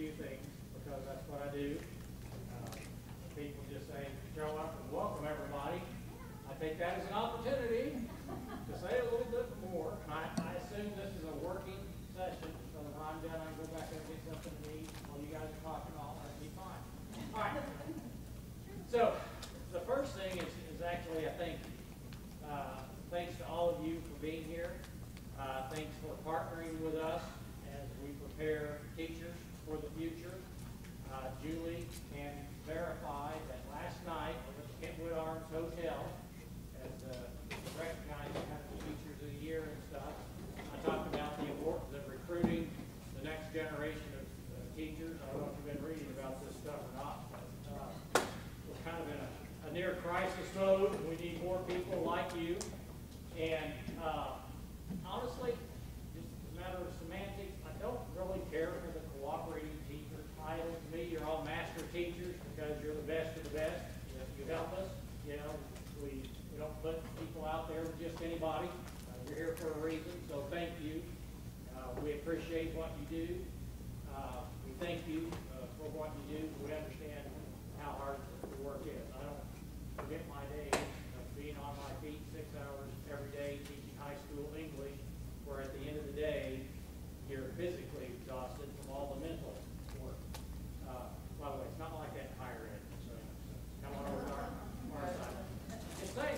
few things because that's what I do. People just say, show up and welcome everybody. I take that as an opportunity to say a little bit more. I assume this is a working session, so when I'm done, I can go back and get something to eat while you guys are talking all. That'd be fine. All right. So the first thing is actually a thank you. Thanks to all of you for being here. Thanks for partnering with us as we prepare teachers for the future. Julie can verify that last night over at the Kentwood Arms Hotel, as recognizing kind of the Teachers of the Year and stuff, I talked about the importance of recruiting the next generation of teachers. I don't know if you've been reading about this stuff or not, but we're kind of in a near crisis mode. We need more people like you. And honestly, just a matter of semantics, I don't really care for the cooperating teacher title. To me, you're all master teachers because you're the best of the best. You help us. You know, we don't put people out there with just anybody. You're here for a reason, so thank you. We appreciate what you do. We thank you for what you do. We understand how hard the work is. I don't forget my days of being on my feet 6 hours every day teaching high school English, where at the end of the day, you're physically exhausted from all the mental work. By the way, it's not like that in higher ed, so come on over to our side. Just saying.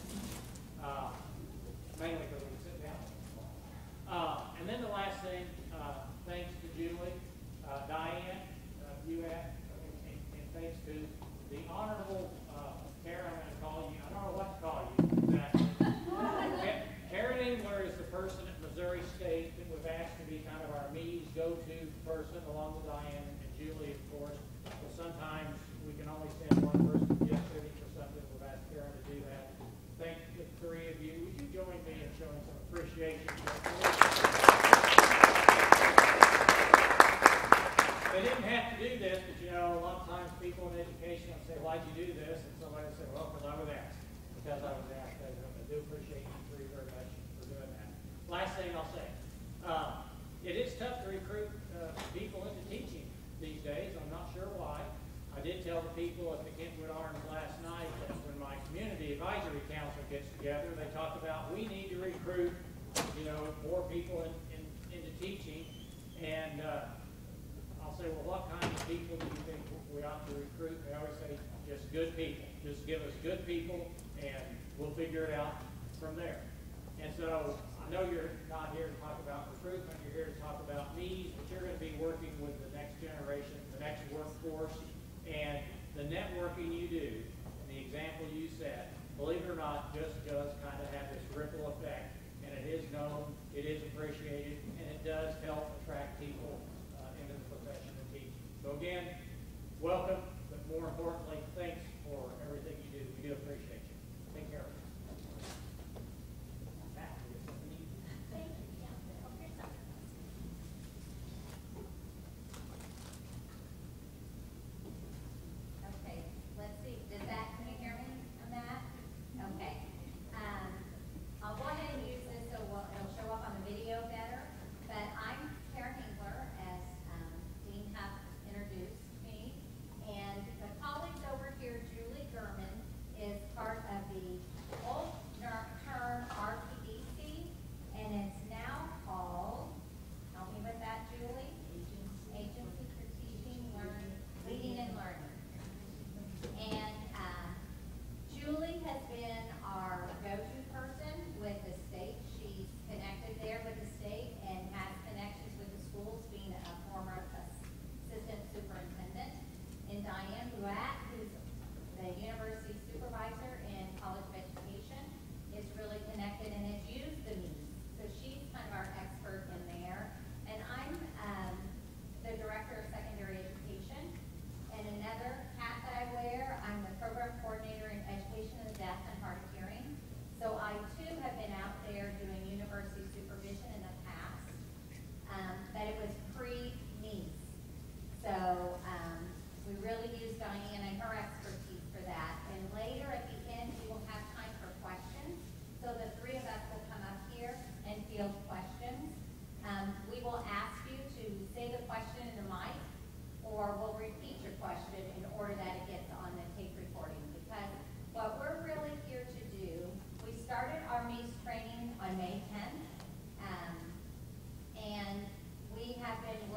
Mainly because we sit down. And then the last thing, thanks to Julie, Diane, and thanks to the Honorable Karen, I'm going to call you, I don't know what to call you. Karen Engler is the person at Missouri State that was asked to be kind of our MEES go-to person, along with Diane and Julie, of course. But sometimes we can only send one person to Jeff City for something. We've asked Karen to do that. Thank the three of you. Would you join me in showing some appreciation? They didn't have to do this, but you know, a lot of times people in education will say, why'd you do this? And somebody will say, well, because I was asked. Because I was asked. I do appreciate you three very much for doing that. Last thing I'll say. It is tough to recruit people into teaching these days. I'm not sure why. I did tell the people at the Kentwood Arms last night that when my community advisory council gets together, they talk about we need to recruit, you know, more people into teaching. And I'll say, well, what kind of people do you think we ought to recruit? They always say, just good people. Just give us good people, and we'll figure it out from there. And so I know you're not here to talk about recruitment. You're here to talk about MEES, but you're going to be working with the next generation, the next workforce, and the networking you do, and the example you set, believe it or not, just does kind of have this ripple effect. And it is known, it is appreciated, and it does help attract people into the profession of teaching. So again, welcome, but more importantly, thanks for everything you do. We do appreciate you. Take care of you. Okay, let's see. Can you hear me on that? Okay. I'll go ahead and use this so it'll show up on the video better. But I'm Karen Engler, as Dean Huff introduced me. And the colleagues over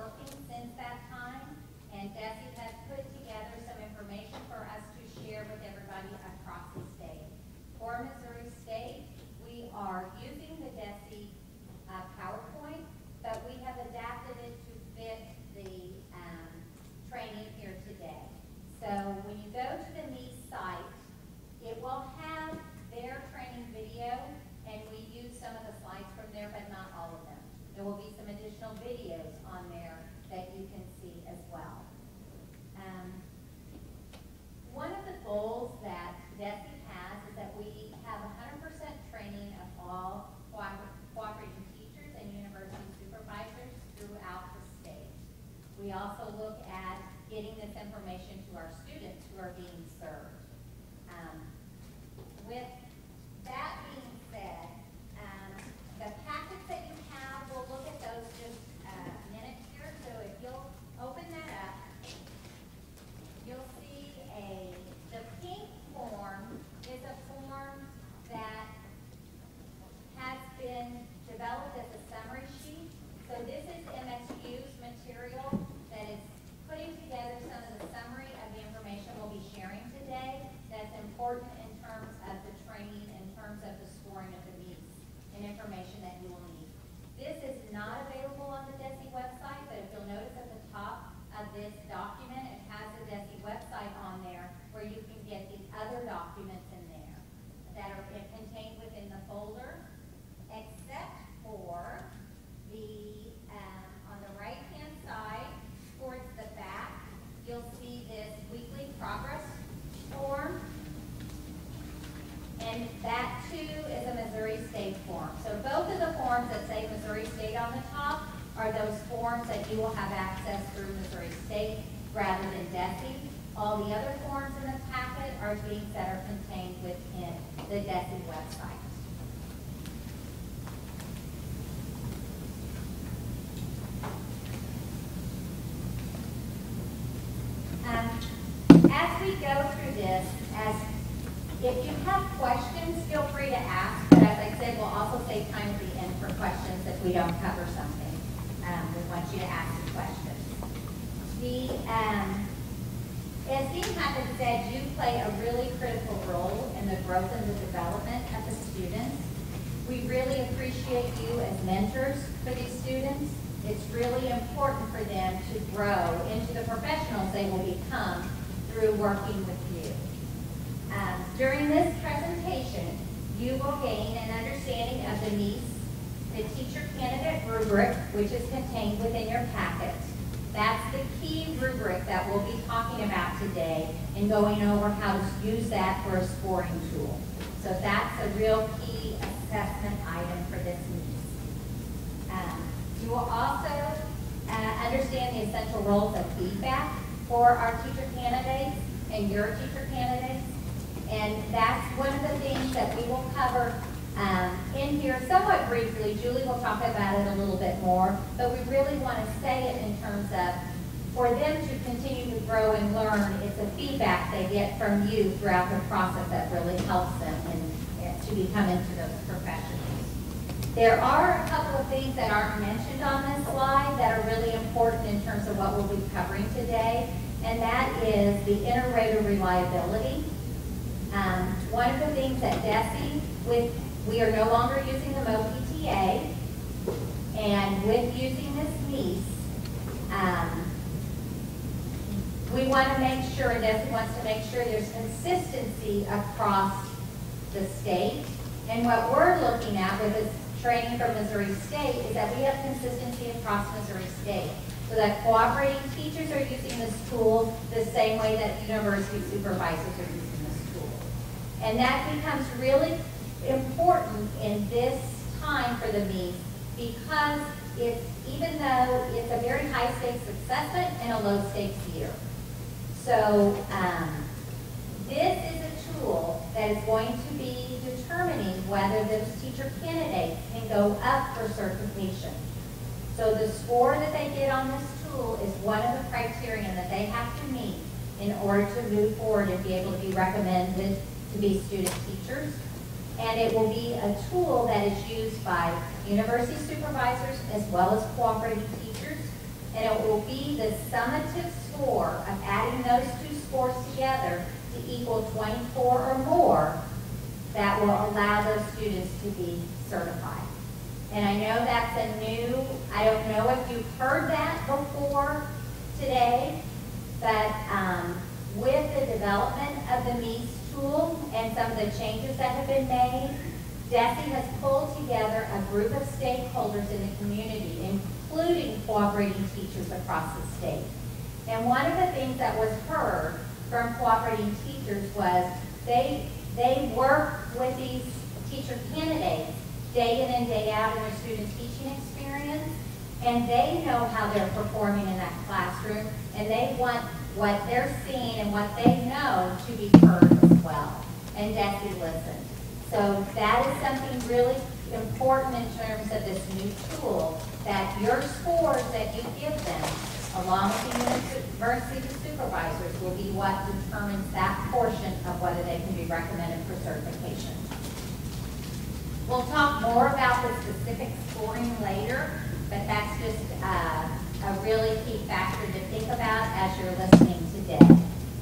working since that time, and Desi has put together some information for us to share with everybody across the state. For Missouri State, we are using the Desi PowerPoint, but we have adapted it to fit the training here today. So when you go to the MEES site, it will have their training video, and we use some of the slides from there, but not all of them. There will be some additional videos on there that you can see as well. One of the goals that DESI has is that we have 100% training of all cooperating teachers and university supervisors throughout the state. We also look at getting this information to our students who are being served. With that being said, the packets that you have, we'll look at those just a minute here. So if you'll open that up, you'll see the pink form is a form that has been developed as a summary sheet. So this is MSU's material that is putting together some of the summary of the information we'll be sharing today that's important in terms of the training, in terms of the scoring of the MEES and information that you will need. This is not available on the DESI website, but if you'll notice at the top of this document, it has the DESI website on there where you can get the other documents in there that are contained within the folder, except for the, on the right-hand side, towards the back, you'll see this weekly progress form. And that too is a Missouri State form. So both of the forms that say Missouri State on the top are those forms that you will have access through Missouri State rather than DESI. All the other forms in the packet are things that are contained within the DESI website. As we go through this, if you have questions, feel free to ask, but as I said, we'll also save time at the end for questions if we don't cover something. We want you to ask the questions. As Dean Hackett said, you play a really critical role in the growth and the development of the students. We really appreciate you as mentors for these students. It's really important for them to grow into the professionals they will become through working with you. During this presentation, you will gain an understanding of the MEES, the teacher candidate rubric, which is contained within your packet. That's the key rubric that we'll be talking about today and going over how to use that for a scoring tool. So that's a real key assessment item for this MEES. You will also understand the essential roles of feedback for our teacher candidates and your teacher candidates. And that's one of the things that we will cover in here somewhat briefly. Julie will talk about it a little bit more, but we really want to say it in terms of for them to continue to grow and learn. It's a feedback they get from you throughout the process that really helps them to become into those professionals. There are a couple of things that aren't mentioned on this slide that are really important in terms of what we'll be covering today, and that is the inter-rater reliability. One of the things at DESI, we are no longer using the MOPTA, and with using this MEES, we want to make sure, and DESI wants to make sure there's consistency across the state. And what we're looking at with this training from Missouri State is that we have consistency across Missouri State, so that cooperating teachers are using this tool the same way that university supervisors are using this tool. And that becomes really important in this time for the MEES because even though it's a very high stakes assessment and a low stakes year. So this is a tool that is going to be determining whether those teacher candidates can go up for certification. So the score that they get on this tool is one of the criteria that they have to meet in order to move forward and be able to be recommended to be student teachers. And it will be a tool that is used by university supervisors as well as cooperating teachers. And it will the summative score of adding those two scores together to equal 24 or more that will allow those students to be certified. And I know that's a new, I don't know if you've heard that before today, but with the development of the MEES tool and some of the changes that have been made, DESE has pulled together a group of stakeholders in the community, including cooperating teachers across the state. And one of the things that was heard from cooperating teachers was they work with these teacher candidates day in and day out in their student teaching experience, and they know how they're performing in that classroom, and they want what they're seeing and what they know to be heard as well. And DESE listened. So that is something really important in terms of this new tool, that your scores that you give them, along with the university supervisors, will be what determines that portion of whether they can be recommended for certification. We'll talk more about the specific scoring later, but that's just a really key factor to think about as you're listening today.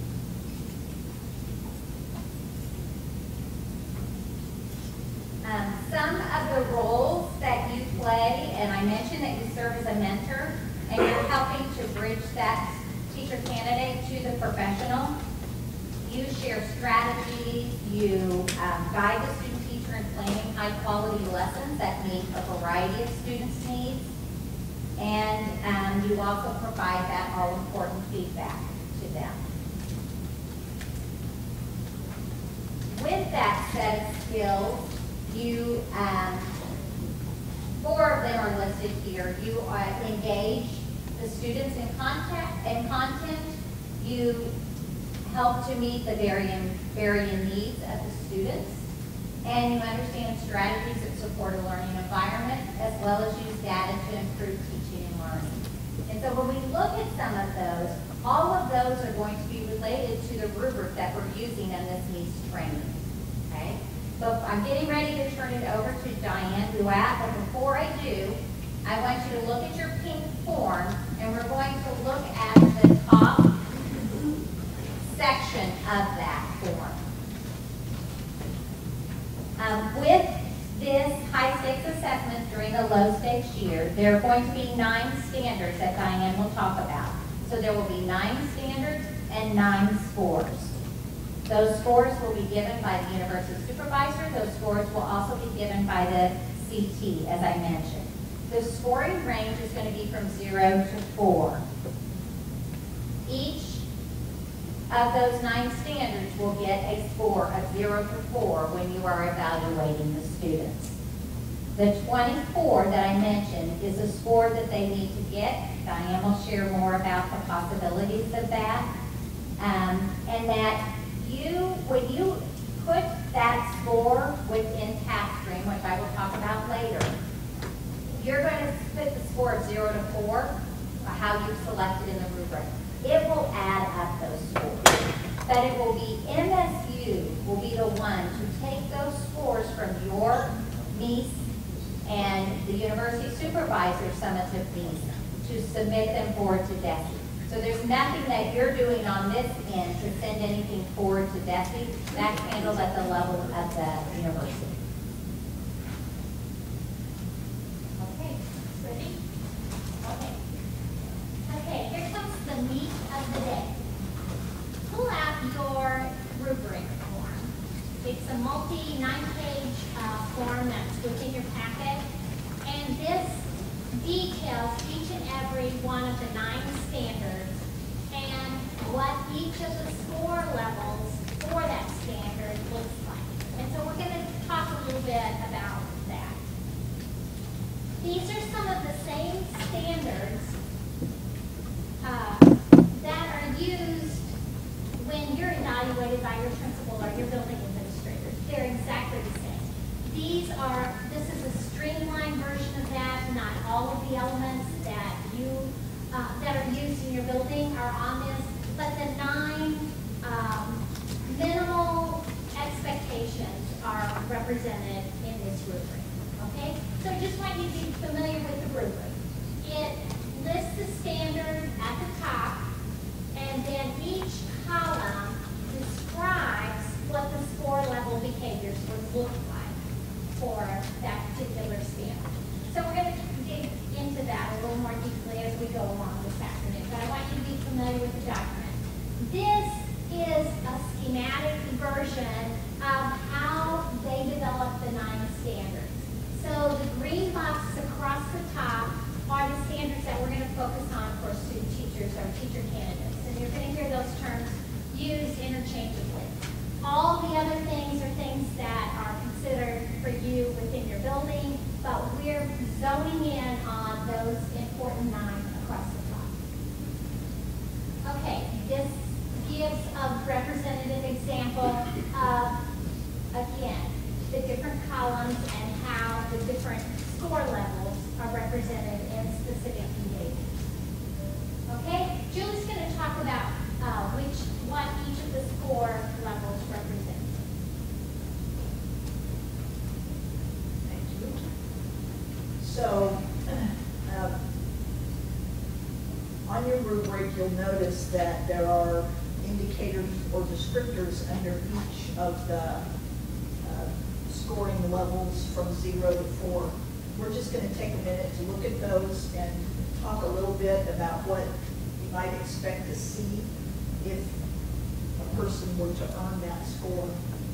Some of the roles that you play, and I mentioned that you serve as a mentor, and you're helping to bridge that teacher candidate to the professional. You share strategies, you guide the student teacher in planning high quality lessons that meet a variety of students' needs, and you also provide that all important feedback to them. With that set of skills, you, 4 of them are listed here. You engage the students in content. You help to meet the varying needs of the students. And you understand strategies that support a learning environment, as well as use data to improve teaching and learning. And so when we look at some of those, all of those are going to be related to the rubric that we're using in this MEES training. Okay? So I'm getting ready to turn it over to Diane Duat, but before I do, I want you to look at your pink form, and we're going to look at the top section of that form. With this high-stakes assessment during the low-stakes year, there are going to be 9 standards that Diane will talk about. So there will be 9 standards and 9 scores. Those scores will be given by the university supervisor. Those scores will also be given by the CT, as I mentioned. The scoring range is going to be from 0 to 4. Each of those 9 standards will get a score of 0 to 4 when you are evaluating the students. The 24 that I mentioned is a score that they need to get. Diane will share more about the possibilities of that. And that when you put that score within TaskStream, which I will talk about later, you're going to put the score of 0 to 4, how you've selected in the rubric. It will add up those scores. But it will be MSU will be the one to take those scores from your MEES and the university supervisor summative MEES to submit them forward to DESE. So there's nothing that you're doing on this end to send anything forward to DESE. That's handled at the level of the university. Okay, ready? Okay. Okay, here comes the meat of the day. Pull out your rubric form. It's a multi-9-page form that's within your packet. And this details each and every one of the 9 standards and what each of the score levels for that standard looks like. And so we're going to talk a little bit about that. These are some of the same standards that are used when you're evaluated by your principal or your building administrator. They're exactly the same. This is a streamlined version of that. Not all of the elements that are used in your building are on this, but the 9 minimal expectations are represented in this rubric. Okay? So just want you to be familiar with the rubric. It lists the standard at the teacher candidates. And you're going to hear those terms used interchangeably. All the other things are things that are considered for you within your building, but we're zoning in on those important 9 across the top. Okay, this gives a representative example of, again, the different columns and how the different score levels are represented in specific behaviors. Okay, Julie's going to talk about what each of the score levels represent. Thank you. So, on your rubric, you'll notice that there are indicators or descriptors under each of the scoring levels from 0 to 4. We're just going to take a minute to look at those and talk a little bit about what you might expect to see if a person were to earn that score.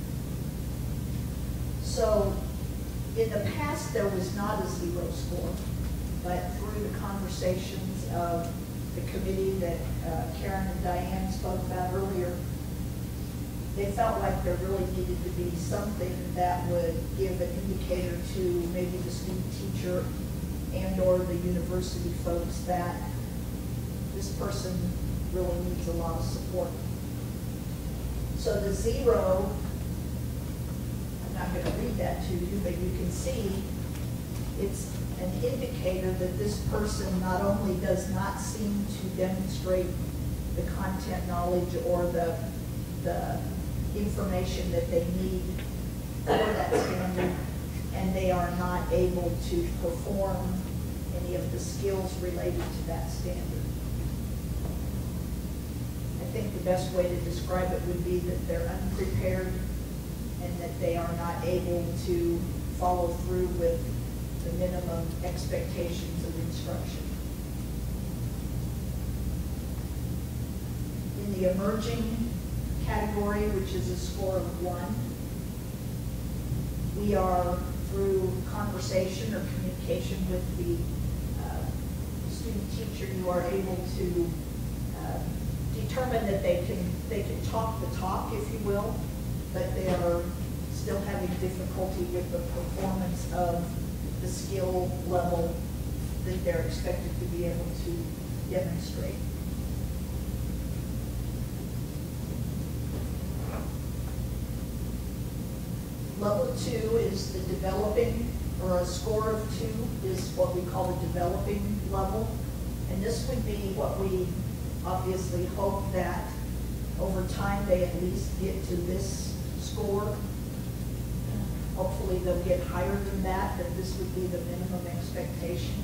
So in the past, there was not a 0 score, but through the conversations of the committee that Karen and Diane spoke about earlier, they felt like there really needed to be something that would give an indicator to maybe the student teacher and or the university folks that this person really needs a lot of support. So the 0, I'm not going to read that to you, but you can see it's an indicator that this person not only does not seem to demonstrate the content knowledge or the information that they need for that standard, and they are not able to perform any of the skills related to that standard. I think the best way to describe it would be that they're unprepared and that they are not able to follow through with the minimum expectations of instruction. In the emerging category, which is a score of 1, we are, through conversation or communication with the student teacher, you are able to determine that they can talk the talk, if you will, but they are still having difficulty with the performance of the skill level that they're expected to be able to demonstrate. Level 2 is the developing, or a score of 2 is what we call the developing level. And this would be what we obviously hope that over time they at least get to this score. Hopefully they'll get higher than that, but this would be the minimum expectation.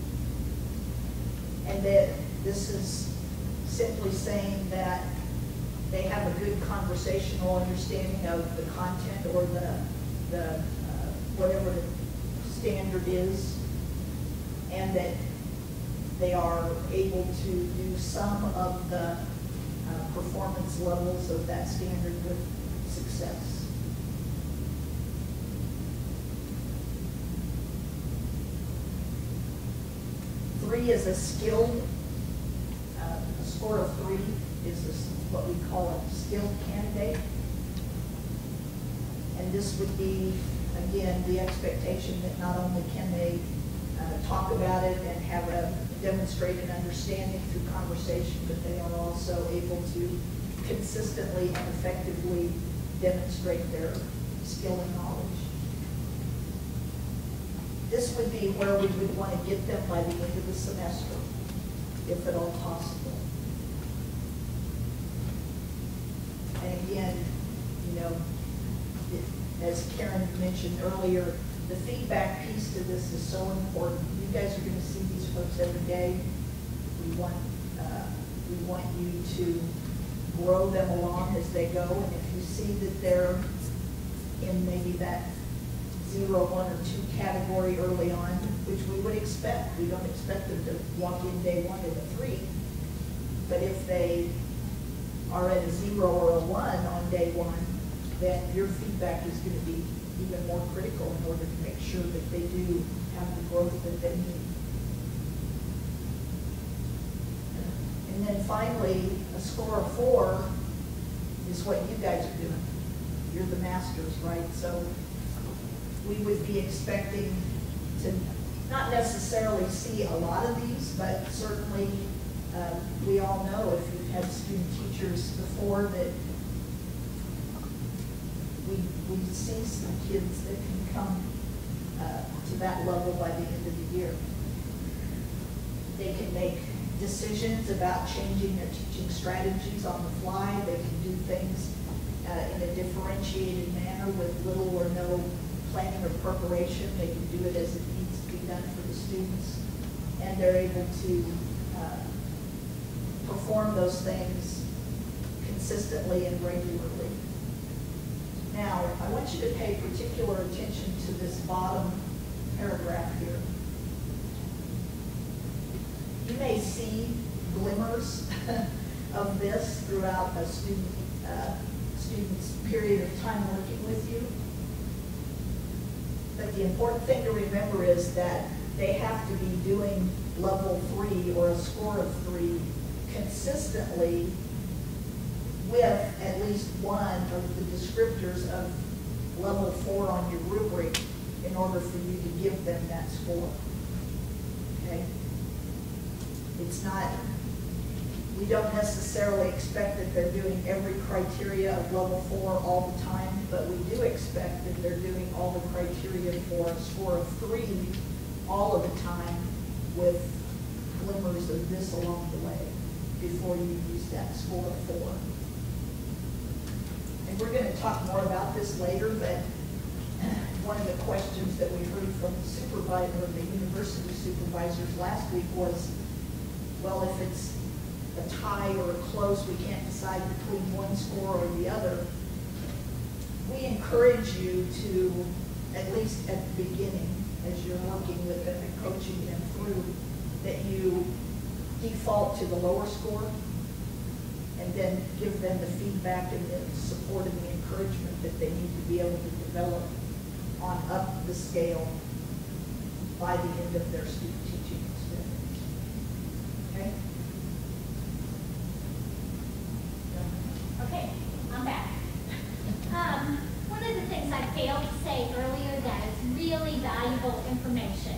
And that this is simply saying that they have a good conversational understanding of the content or the whatever the standard is, and that they are able to do some of the performance levels of that standard with success. Three is a skilled, a score of 3 is what we call a skilled candidate. And this would be, again, the expectation that not only can they talk about it and have a demonstrated understanding through conversation, but they are also able to consistently and effectively demonstrate their skill and knowledge. This would be where we would want to get them by the end of the semester, if at all possible. And again, you know, as Karen mentioned earlier, the feedback piece to this is so important. You guys are going to see these folks every day. We want you to grow them along as they go. And if you see that they're in maybe that 0, 1, or 2 category early on, which we would expect. We don't expect them to walk in day 1 with a 3. But if they are at a 0 or a 1 on day 1, then your feedback is going to be even more critical in order to make sure that they do have the growth that they need. And then finally, a score of 4 is what you guys are doing. You're the masters, right? So we would be expecting to not necessarily see a lot of these, but certainly we all know if you've had student teachers before that we see some kids that can come to that level by the end of the year. They can make decisions about changing their teaching strategies on the fly. They can do things in a differentiated manner with little or no planning or preparation. They can do it as it needs to be done for the students. And they're able to perform those things consistently and regularly. Now, I want you to pay particular attention to this bottom paragraph here. You may see glimmers of this throughout a student's period of time working with you. But the important thing to remember is that they have to be doing level 3 or a score of 3 consistently with at least one of the descriptors of level 4 on your rubric in order for you to give them that score. Okay? It's not, we don't necessarily expect that they're doing every criteria of level 4 all the time, but we do expect that they're doing all the criteria for a score of 3 all of the time with glimmers of this along the way before you use that score of 4. And we're going to talk more about this later, but one of the questions that we heard from the supervisor, the university supervisors last week was, well, if it's a tie or a close, we can't decide between one score or the other. We encourage you to, at least at the beginning, as you're working with them and coaching them through, that you default to the lower score and then give them the feedback and the support and the encouragement that they need to be able to develop on up the scale by the end of their student teaching experience. Okay? Okay, I'm back. One of the things I failed to say earlier that is really valuable information.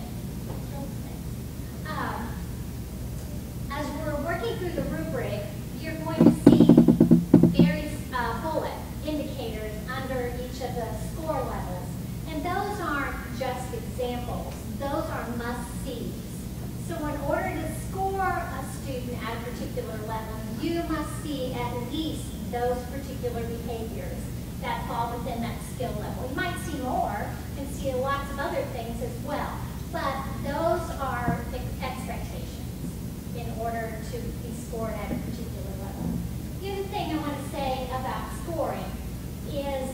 As we're working through the rubric, you're going to see various bullet indicators under each of the score levels. And those aren't just examples. Those are must-sees. So in order to score a student at a particular level, you must see at least those particular behaviors that fall within that skill level. You might see more and see lots of other things as well, but those are expectations in order to be scored at a particular level. The other thing I want to say about scoring is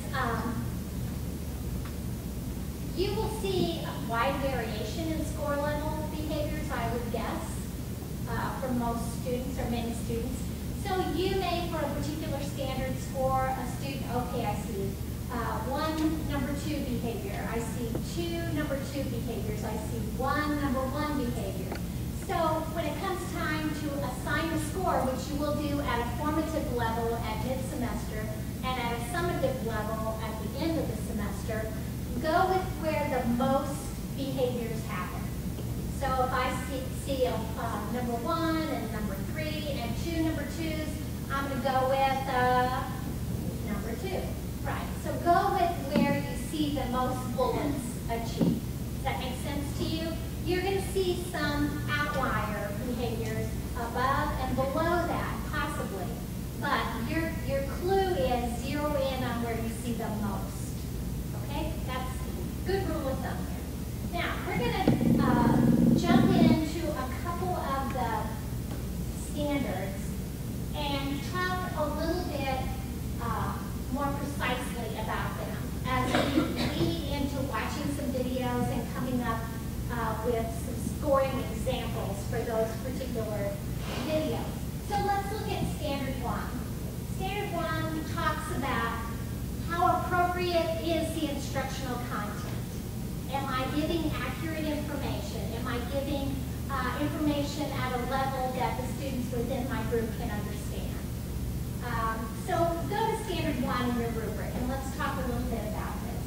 you will see a wide variation in score level behaviors, I would guess, for most students or many students. So you may, for a particular standard, score a student, okay, I see 1 number 2 behavior. I see 2 number 2 behaviors. I see 1 number 1 behavior. So when it comes time to assign a score, which you will do at a formative level at mid-semester and at a summative level at the end of the semester, go with where the most behaviors happen. So if I see number 1 and number 3 and 2 number 2s, I'm going to go with number 2. Right. So go with where you see the most bullets achieved. Does that make sense to you? You're going to see some outlier behaviors above and below that, possibly. But your clue is zero in on where you see the most. Okay? That's a good rule of thumb here. Now, we're going to jump into a couple of the standards and talk a little bit more precisely about them as we lead into watching some videos and coming up with some scoring examples for those particular videos. So let's look at Standard 1. Standard 1 talks about how appropriate is the instructional content. Am I giving accurate information? Am I giving information at a level that the students within my group can understand. So go to standard 1 in your rubric, and let's talk a little bit about this.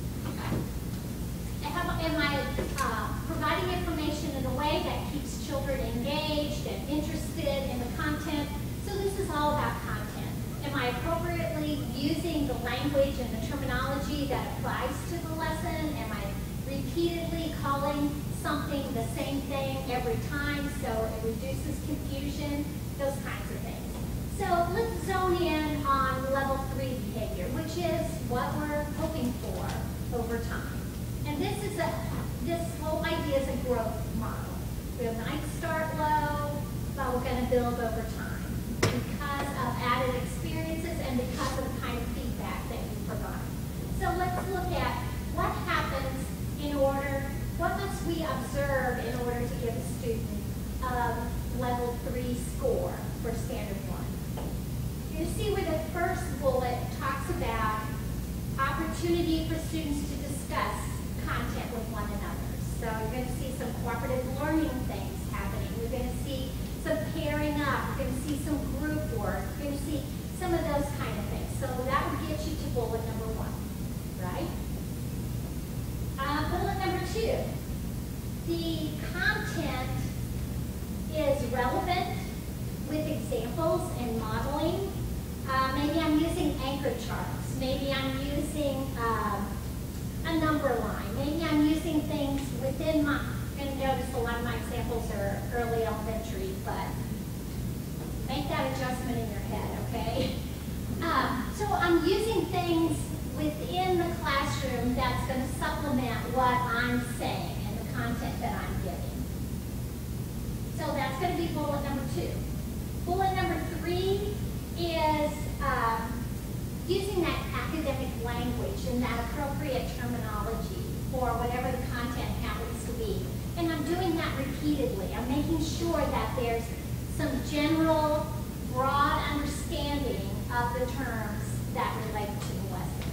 Am I providing information in a way that keeps children engaged and interested in the content? So this is all about content. Am I appropriately using the language and the terminology that applies to the lesson? Am I repeatedly calling something the same thing every time so it reduces confusion? Those kinds of things. So let's zone in on level 3 behavior, which is what we're hoping for over time. And this whole idea is a growth model. We might start low, but we're going to build over time because of added experiences and because of the kind of feedback that you provide. So let's look at what happens what must we observe in order to give a student a level 3 score for standard 1. You see where the first bullet talks about opportunity for students to discuss content with one another. So you're going to see some cooperative learning things happening. You're going to see some pairing up. You're going to see some group work. You're going to see some of those kind of things. So that would get you to bullet number 1, right? Bullet number 2. The content is relevant with examples and modeling. Maybe I'm using anchor charts. Maybe I'm using a number line. Maybe I'm using things within my, you're going to notice a lot of my examples are early elementary, but make that adjustment in your head, okay? So I'm using things within the classroom that's going to supplement what I'm saying and the content that I'm giving. So that's going to be bullet number 2. Bullet number 3 is using that academic language and that appropriate terminology for whatever the content happens to be. And I'm doing that repeatedly. I'm making sure that there's some general, broad understanding of the terms that relate to the lesson.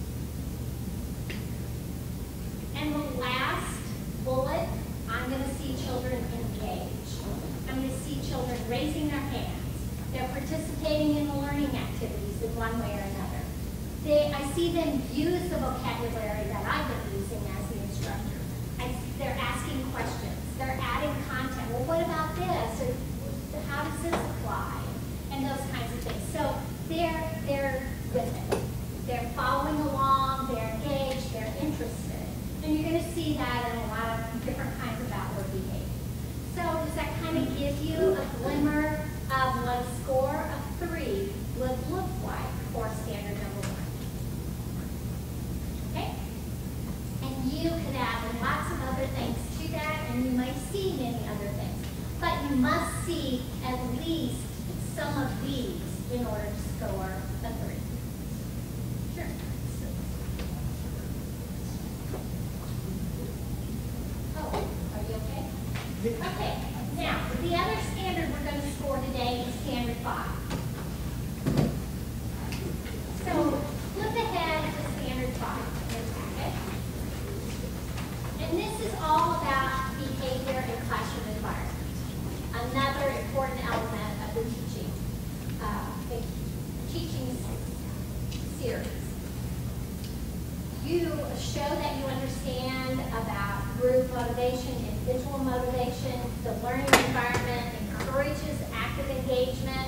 And the last bullet, I'm going to see children engage. I'm going to see children raising their hands. They're participating in the learning activities in one way or another. I see them use the vocabulary that I've been using as the instructor. They're asking questions. They're adding content. Well, what about this? Or how does this apply? And those kinds of things. So they're with it. They're following along. They're engaged. They're interested. And you're going to see that in a lot of different kinds of outward behavior. So does that kind of give you a glimmer of what a score of 3 would look like for standard number 1? Okay? And you can add lots of other things to that, and you might see many other things. But you must see at least some of these in order to score a 3. Sure. Oh, are you okay? Okay. Now, the other standard we're going to score today is standard 5. So, flip ahead to standard 5 in your packet. And this is all about behavior and classroom environment. Another important element of the teaching series. You show that you understand about group motivation, individual motivation. The learning environment encourages active engagement,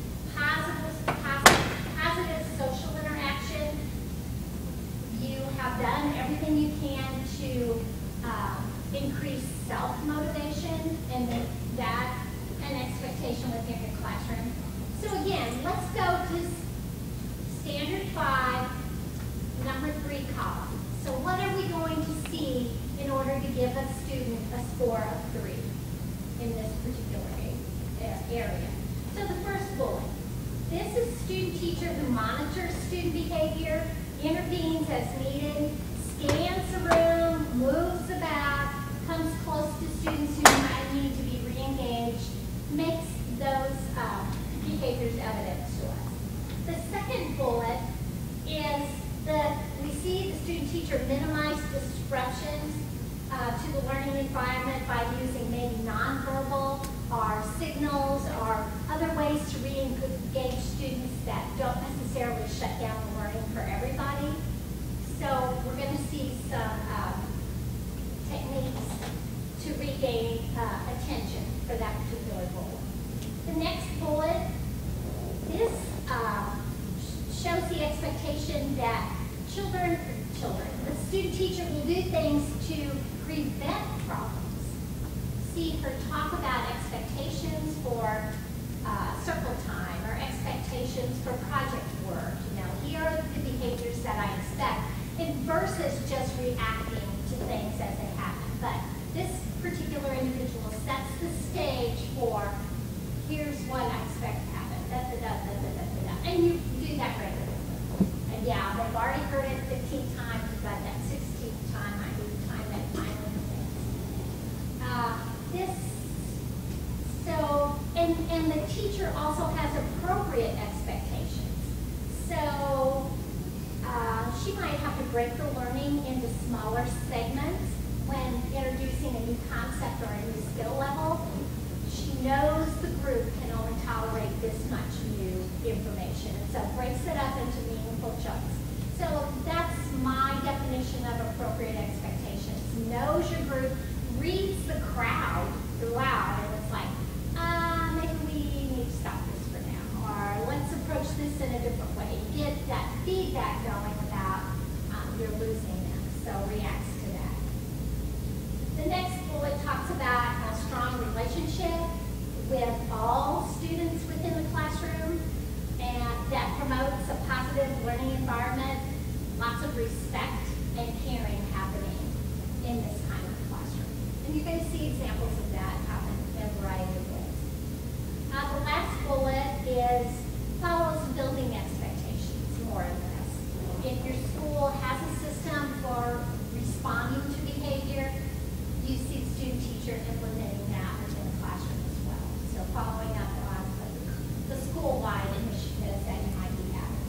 positive social interaction. You have done everything you can to increase self-motivation and that an expectation within your classroom. So again, let's go to standard 5, number 3 column. So what are we going to see in order to give a student a score of 3 in this particular area? So the first bullet, this is student-teacher who monitors student behavior, intervenes as needed, scans the room, moves about, comes close to students who might need to be re-engaged, makes those behaviors evident to us. The second bullet is that we see the student-teacher minimize disruptions, to the learning environment by using maybe nonverbal or signals or other ways to re-engage students that don't necessarily shut down the learning for everybody. So we're going to see some techniques to regain attention for that particular goal. The next bullet, this shows the expectation that the student teacher will do things to prevent problems. See her talk about expectations for circle time or expectations for project work. You know, here are the behaviors that I expect, versus just reacting to things as they happen. But this particular individual sets the stage for, here's what I expect to happen. Da, da, da, da, da, da, da. And you do that regularly. And yeah, they've already heard it 15 times, but that 16th time might be the time that finally hits. And the teacher also has appropriate expectations. So she might have to break the learning into smaller segments when introducing a new concept or a new skill level. She knows the group can only tolerate this much new information, and so breaks it up into meaningful chunks. So that's my definition of appropriate expectations. Knows your group, reads the crowd loud, and it's like, maybe we need to stop this for now, or let's approach this in a different way. Get that feedback going without you're losing them, so reacts to that. The next bullet talks about a strong relationship with all students within the classroom, and that promotes a positive learning environment, lots of respect and caring happening in this kind of classroom. And you're going to see examples of that happen in a variety of ways. The last bullet is follows building expectations, more or less. If your school has a system for responding to behavior, you see the student teacher implementing that within the classroom as well. So following up on the school-wide initiatives that you might be having.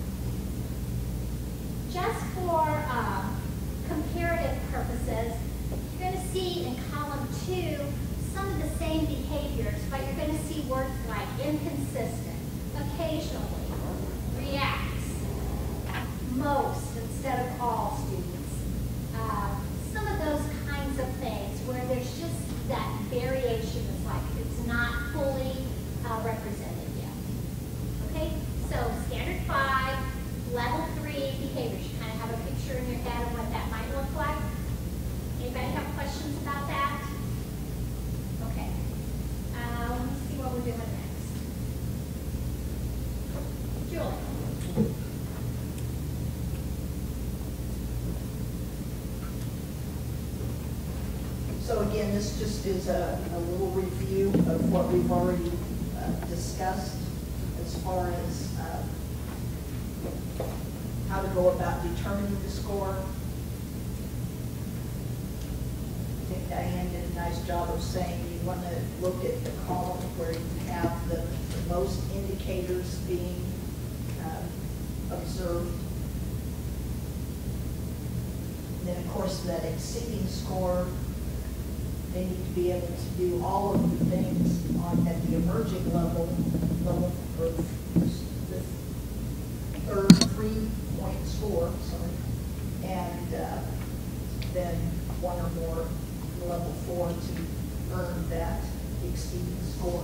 Just for comparative purposes, you're going to see in column 2 some of the same behaviors, but you're going to see words like inconsistent, occasionally, reacts, most instead of all students. Some of those kinds of things where there's just that variation is like it's not fully represented yet. Okay, so standard 5, level 3 behaviors. You kind of have a picture in your head of what that might look like. Anybody have questions about that? Okay. Let me see what we're doing next. Julie. So again, this just is a little review of what we've already discussed as far as how to go about determining the score. I think Diane did a nice job of saying you want to look at the column where you have the most indicators being observed. And then of course that exceeding score, they need to be able to do all of the things at the emerging level or the third 3-point score, and then 1 or more level 4 to earn that exceeding score.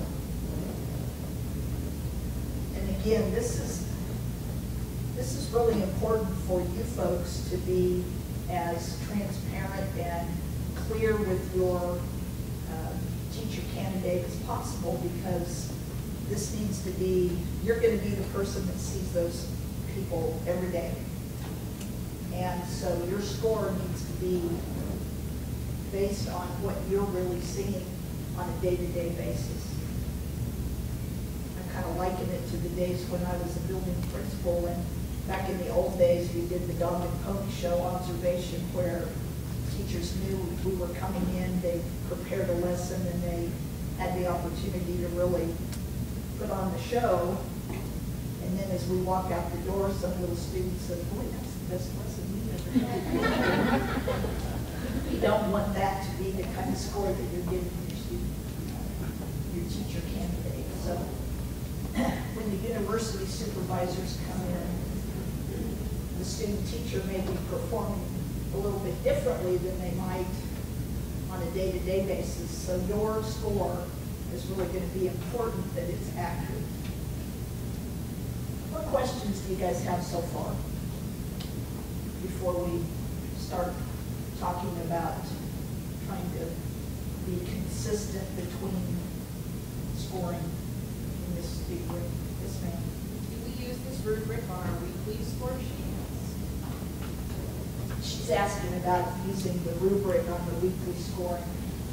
And again, this is really important for you folks to be as transparent and clear with your teacher candidate as possible, because this needs to be, you're going to be the person that sees those people every day. And so your score needs to be based on what you're really seeing on a day-to-day basis. I kind of liken it to the days when I was a building principal, and back in the old days we did the dog and pony show observation where teachers knew we were coming in, they prepared a lesson, and they had the opportunity to really put on the show. And then as we walk out the door, some little students said, boy, that's the best lesson we ever had. You don't want that to be the kind of score that you're giving your student, your teacher candidate. So when the university supervisors come in, the student teacher may be performing a little bit differently than they might on a day-to-day basis. So your score is really going to be important that it's accurate. What questions do you guys have so far before we start talking about trying to be consistent between scoring in this degree? Yes, ma'am. Do we use this rubric on our weekly score sheets? She's asking about using the rubric on the weekly scoring.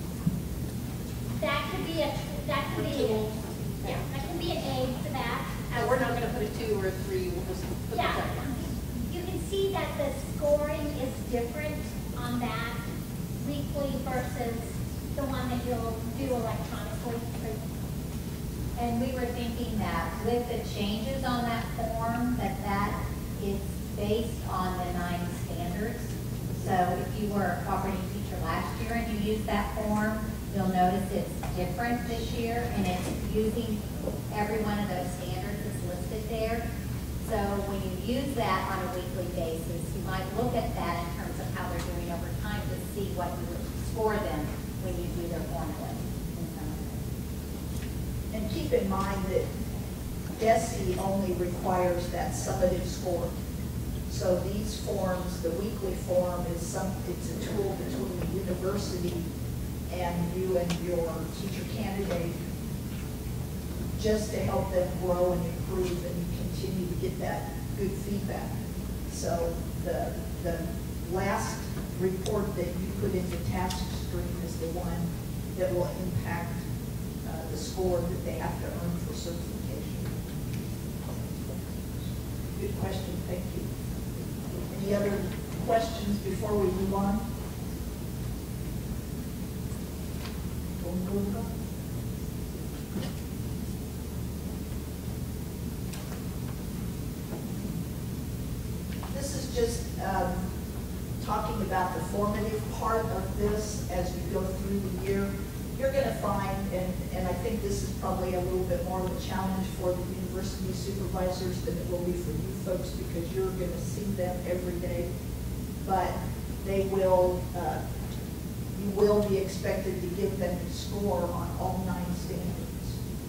That could be that could be an aid to that. So we're not gonna put a 2 or a 3, we'll just put the Yeah. check. You can see that the scoring is different on that weekly versus the one that you'll do electronically. And we were thinking that with the changes on that form, that is based on the 9 standards. So if you were a cooperating teacher last year and you used that form, you'll notice it's different this year, and it's using every one of those standards that's listed there. So when you use that on a weekly basis, you might look at that in terms of how they're doing over time to see what you would score them when you do their formula. And keep in mind that DESE only requires that summative score. So these forms, the weekly form it's a tool between the university and you and your teacher candidate just to help them grow and improve and continue to get that good feedback. So the last report that you put into task stream is the one that will impact the score that they have to earn for certification. Good question, thank you. Any other questions before we move on? This is just talking about the formative part of this as you go through the year. You're going to find, and I think this is probably a little bit more of a challenge for the university supervisors than it will be for you folks because you're going to see them every day. But they will, you will be expected to give them a score on all 9 standards.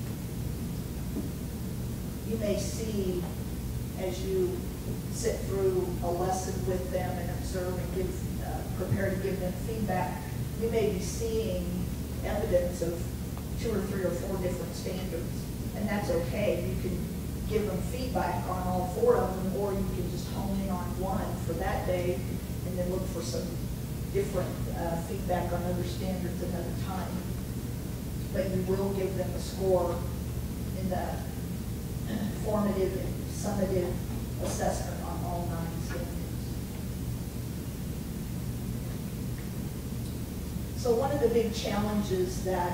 You may see as you sit through a lesson with them and observe and prepare to give them feedback, you may be seeing evidence of 2 or 3 or 4 different standards, and that's okay. You can give them feedback on all 4 of them, or you can just hone in on one for that day and then look for some different feedback on other standards another time. But you will give them a score in the formative and summative assessment on all 9 standards. So one of the big challenges that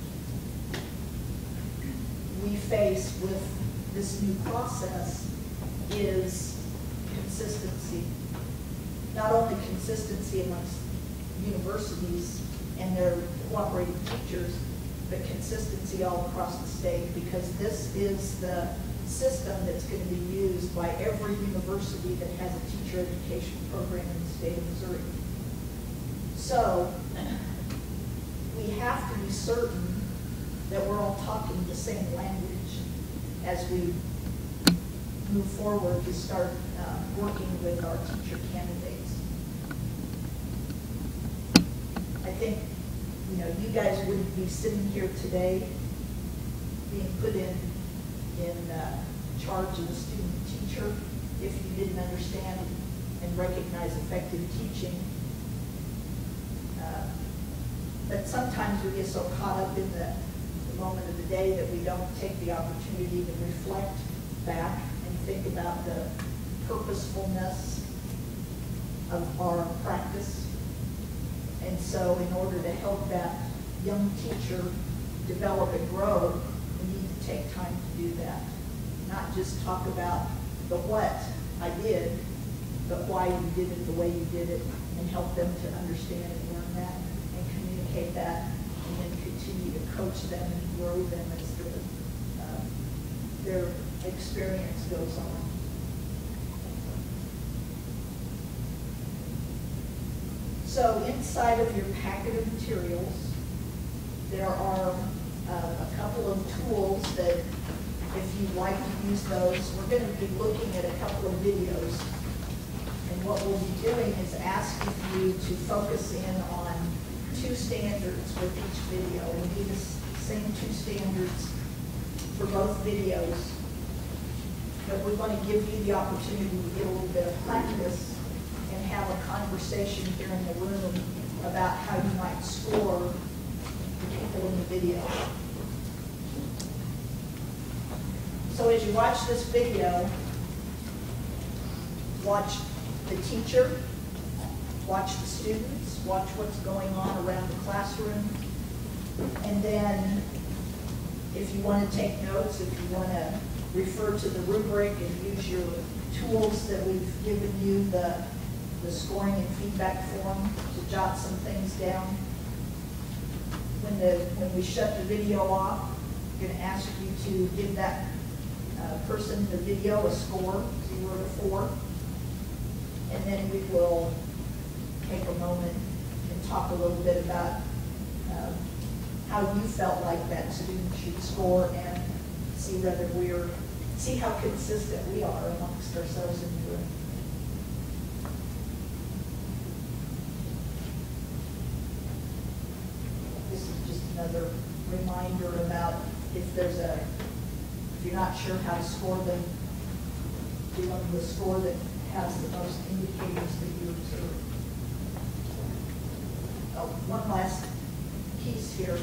we face with this new process is consistency. Not only consistency amongst universities and their cooperating teachers, but consistency all across the state, because this is the system that's going to be used by every university that has a teacher education program in the state of Missouri. So we have to be certain that we're all talking the same language as we move forward to start working with our teacher candidates. I think, you guys wouldn't be sitting here today being put in charge of the student teacher if you didn't understand and recognize effective teaching. But sometimes we get so caught up in the moment of the day that we don't take the opportunity to reflect back and think about the purposefulness of our practice. And so in order to help that young teacher develop and grow, we need to take time to do that. Not just talk about the what I did, but why you did it the way you did it, and help them to understand and learn that and communicate that, and then continue to coach them and grow them as their experience goes on. So inside of your packet of materials, there are a couple of tools that, if you'd like to use those, we're going to be looking at a couple of videos. And what we'll be doing is asking you to focus in on 2 standards with each video. We'll do the same 2 standards for both videos. But we want to give you the opportunity to get a little bit of practice and have a conversation here in the room about how you might score the people in the video. So as you watch this video, watch the teacher, watch the students, watch what's going on around the classroom, and then if you want to take notes, if you want to refer to the rubric and use your tools that we've given you, the scoring and feedback form, to jot some things down. When we shut the video off, I'm going to ask you to give that person in the video a score, 0 to 4, and then we will take a moment and talk a little bit about how you felt like that student should score, and see how consistent we are amongst ourselves in the room. This is just another reminder about if you're not sure how to score them, do one the score that has the most indicators that you observe. Oh, one last piece here.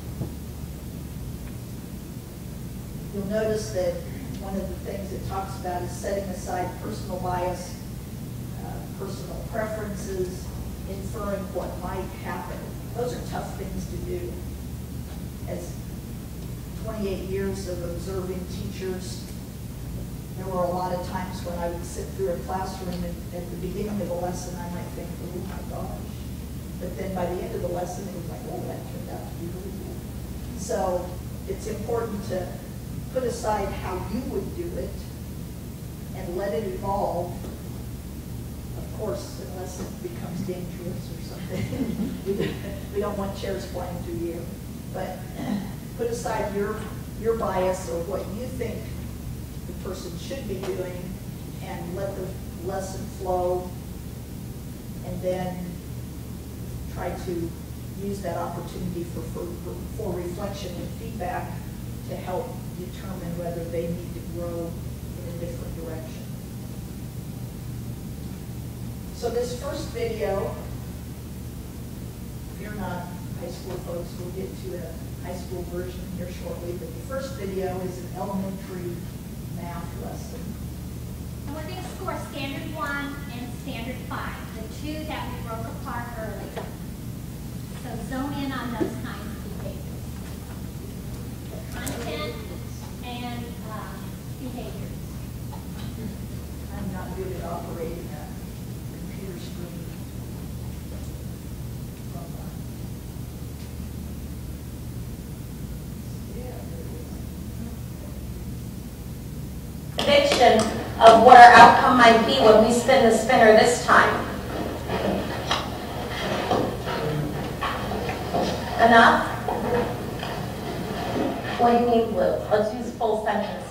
You'll notice that one of the things it talks about is setting aside personal bias, personal preferences, inferring what might happen. Those are tough things to do. As 28 years of observing teachers, there were a lot of times when I would sit through a classroom and at the beginning of the lesson I might think, oh my gosh. But then by the end of the lesson it was like, oh, that turned out to be really good. So it's important to put aside how you would do it and let it evolve. Of course, unless it becomes dangerous or something. We don't want chairs flying through the air. But put aside your bias or what you think the person should be doing and let the lesson flow, and then try to use that opportunity for reflection and feedback to help determine whether they need to grow in a different direction. So this first video, if you're not high school folks, we'll get to a high school version here shortly, but the first video is an elementary math lesson. And we're going to score standard 1 and standard 5, the 2 that we broke apart earlier. So zone in on those kinds of behaviors. Content and behaviors. I'm not good at operating a computer screen. Prediction of what our outcome might be when we spin the spinner this time. Enough? What do you mean blue? Let's use full sentences.